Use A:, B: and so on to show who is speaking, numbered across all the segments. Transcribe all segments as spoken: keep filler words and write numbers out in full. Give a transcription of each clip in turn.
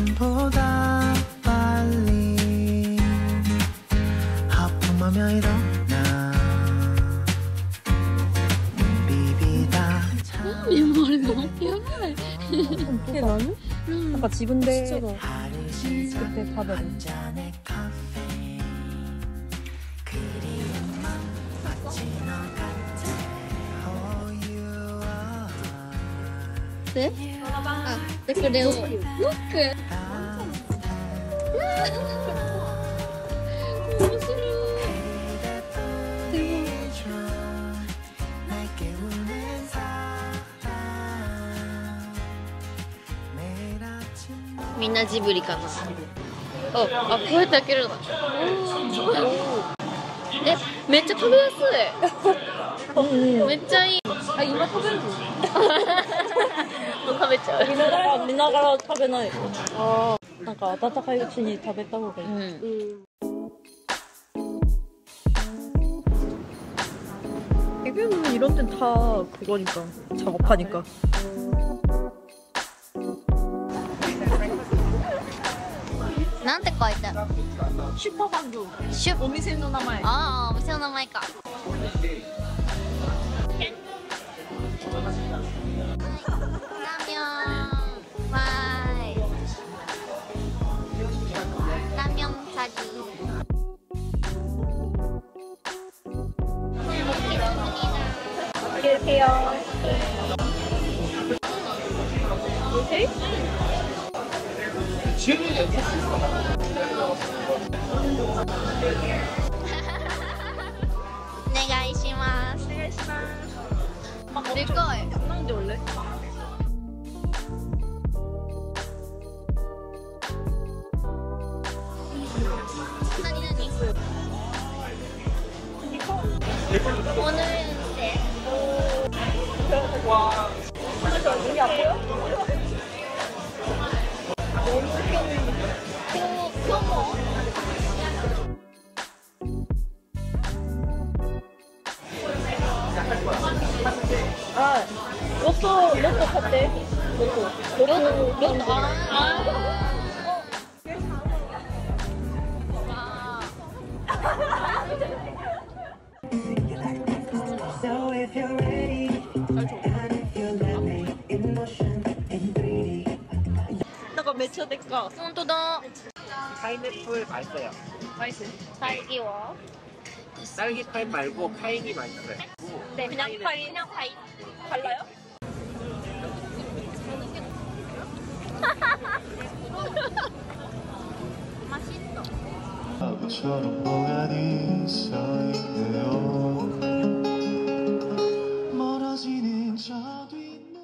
A: 시간보다 빨리 하품하며 일어나 눈 비비다
B: 연말에 너무 귀엽네.
C: 걔 나는?
B: 응.
C: 아까 집은데
B: 진짜로.
C: 그때 다들
B: 네? 아, 네, 그래요. 로크.みんなジブリかな。あ、あ、こうやって開けるの。え、めっちゃ食べやすい。めっちゃいい。
C: あ、今食べるの？
B: もう食べちゃう。
C: 見ながら見ながら食べない。ああ、なんか温かいうちに食べた方がいい。
B: うん。うん
C: 대개는 이런 데는 다 그거니까 작업하니까.
B: なんて書いてある？
C: シュパバンド。
B: シュ
C: お店の名前。
B: ああ、お店の名前か。ラミョン。わーい。ラミョンサリー。
C: 안녕하세요. 오케이?
B: お願いします。
C: お願いします。
B: でかい。
C: なんで원래？
B: 何何？오늘
C: 와. 눈이 안 보여? 아, 로또 로또 샀대. 로또 로또
B: 로또 아, 아.
A: So if you're ready and if you let me in motion in three D
C: なんかめっちゃでっか。
B: 本当だ。
D: 파인애플 맛있어요.
C: 맛있어.
B: 딸기와.
D: 딸기 파인 말고 파인이 맛있어요.
C: 네, 그냥 파이 그냥 파이. 달라요?
B: 맛있어.
A: 바보처럼 멍하니 서 있네요. 멀어지는 저 뒷모습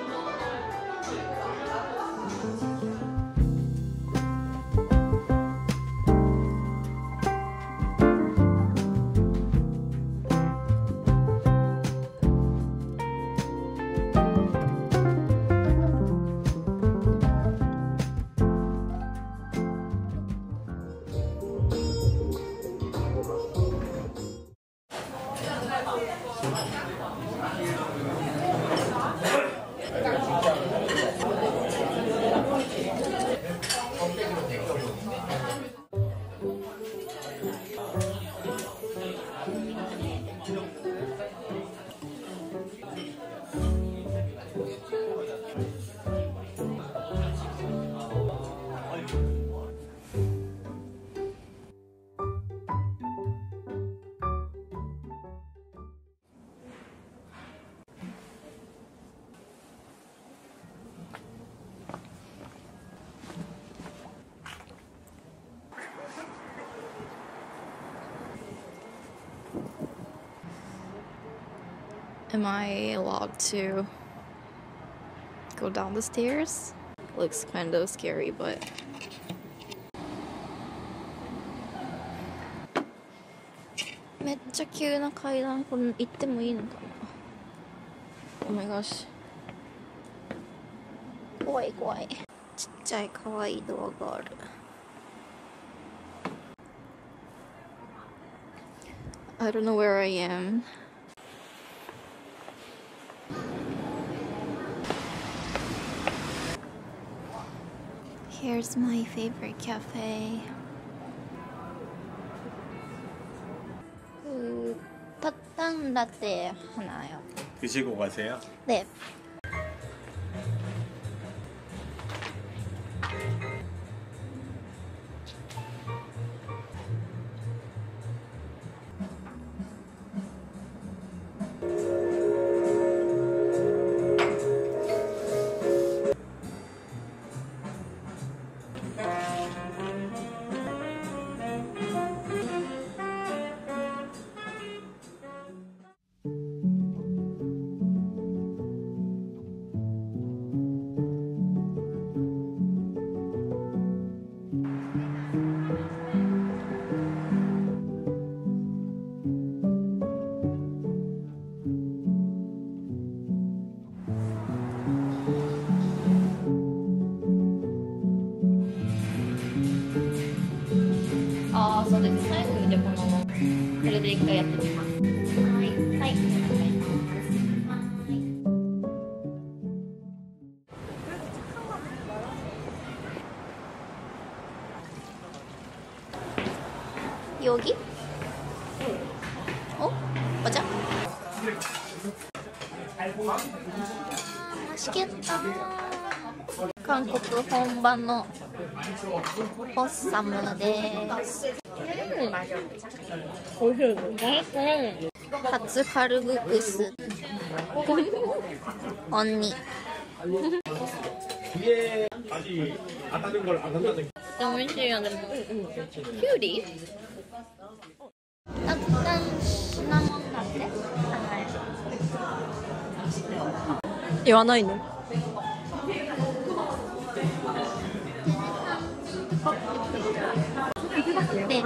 B: Am I allowed to go down the stairs? Looks kind of scary, butめっちゃ急な階段これ行ってもいいのかな Oh my gosh 怖い怖いちっちゃい可愛いドアがあるI don't know where I am Here's my favorite cafe. 그 따뜻한 라떼 하나요.
E: 드시고 가세요.
B: 네. 아, そうです。最後にじゃあこのこれで一回やってみます。はいはい。여기? 어? 맞아? 아, 맛있겠다. 한국本場のポッサムです。
C: おいしいですね。
B: 初カルグクス。언니。
E: 뒤에 다시 안 하는 걸 안 한다는 게.
B: 美味しいよでも。キュウリ？따뜻한シナモンラテ？
C: 言わないの？
B: 네.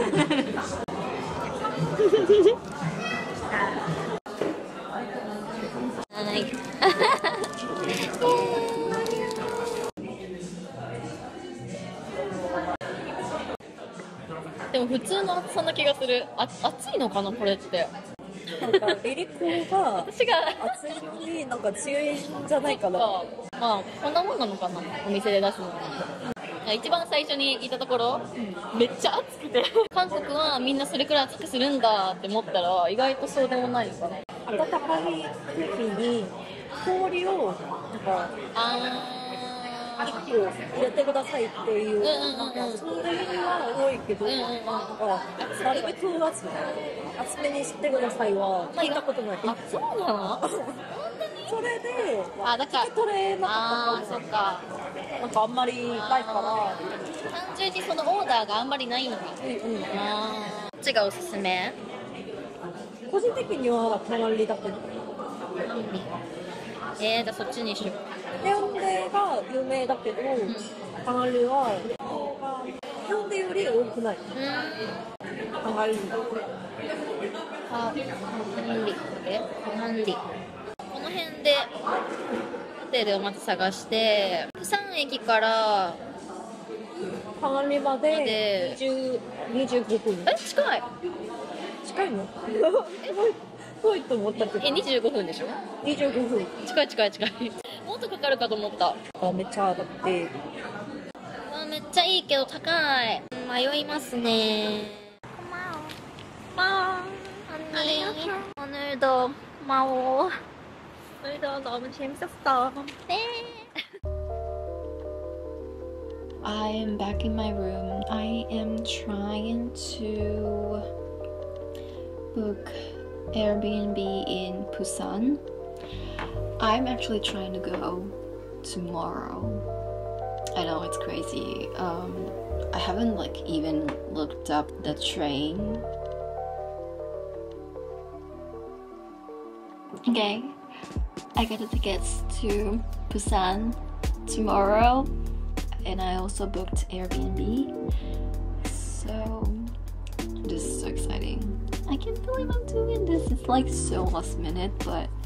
C: でも普通の暑さな気がする。あ、暑いのかなこれって。なんかリリコが
B: 私が
C: 暑いのになんか強いんじゃないかな。まあこんなもんなのかなお店で出すの。一番最初にいたところ、うん、めっちゃ暑くて韓国はみんなそれくらい暑くするんだって思ったら意外とそうでもないのかな。温かい空気に氷をなんかあいっこ入れてくださいっていう、うんうんうん、なんかそれは多いけど、うんうんうん、なんかなるべく熱めにしてくださいは聞いたことない。あ、そうなの？それで
B: あ、だから
C: 取れなかった。
B: あー、そっか。
C: なんかあんまりないから
B: 単純にそのオーダーがあんまりないのか。うんうん。あー、どっちがおすすめ？
C: 個人的にはカナリだけど。
B: えー、じゃあそっちにしよう。
C: ヘヨンデが有名だけど、うん、カナリはヘヨンデより多くない。うん。カナリ。
B: あ、カナリ。え、カナリ。この辺でホテルをまず探して、釜山駅から
C: カナリまでにじゅうごふん。
B: え、近い。
C: 近いの？遠いと思ったけど。
B: え、にじゅうごふんでしょ？
C: にじゅうごふん。
B: 近い近い近い。もっとかかるかと思った。
C: あ、めっちゃだって。
B: あ、めっちゃいいけど高い。迷いますね。고마워. 언니. 오늘도 고마워.
C: 오늘도 너무 재밌었어.
B: 네. I am back in my room. I am trying to book Airbnb in Busan. I'm actually trying to go tomorrow. I know it's crazy. Um, I haven't like even looked up the train. Okay, I got the tickets to Busan tomorrow, and I also booked Airbnb. So this is so exciting. I can't believe I'm doing this. It's like so last minute, but